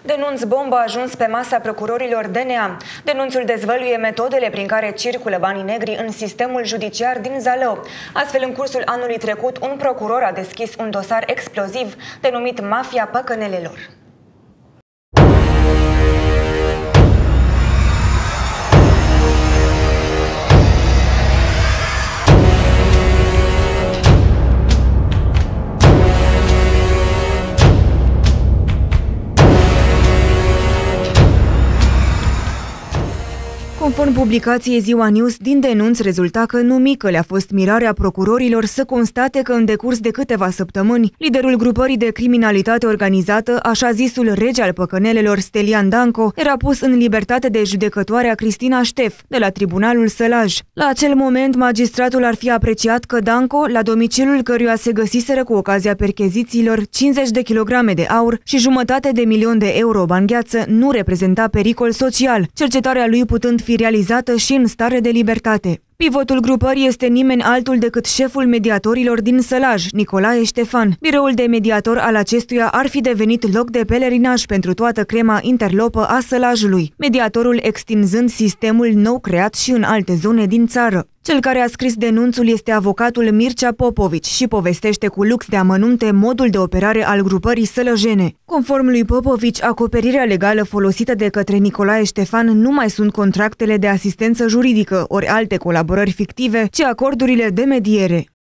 Denunț bombă a ajuns pe masa procurorilor DNA. Denunțul dezvăluie metodele prin care circulă banii negri în sistemul judiciar din Zalău. Astfel, în cursul anului trecut, un procuror a deschis un dosar exploziv denumit Mafia Păcănelelor. Conform publicației Ziua News, din denunț rezulta că nu mică le-a fost mirarea procurorilor să constate că în decurs de câteva săptămâni, liderul grupării de criminalitate organizată, așa zisul rege al păcănelelor Stelian Danco, era pus în libertate de judecătoarea Cristina Ștef, de la Tribunalul Sălaj. La acel moment, magistratul ar fi apreciat că Danco, la domiciliul căruia se găsiseră cu ocazia perchezițiilor 50 de kilograme de aur și $1,5 milion de euro bani gheață, nu reprezenta pericol social, cercetarea lui putând fi realizată și în stare de libertate. Pivotul grupării este nimeni altul decât șeful mediatorilor din Sălaj, Nicolae Ștefan. Biroul de mediator al acestuia ar fi devenit loc de pelerinaj pentru toată crema interlopă a Sălajului, mediatorul extinzând sistemul nou creat și în alte zone din țară. Cel care a scris denunțul este avocatul Mircea Popovici și povestește cu lux de amănunte modul de operare al grupării sălăjene. Conform lui Popovici, acoperirea legală folosită de către Nicolae Ștefan nu mai sunt contractele de asistență juridică ori alte colaborări fictive, ci acordurile de mediere.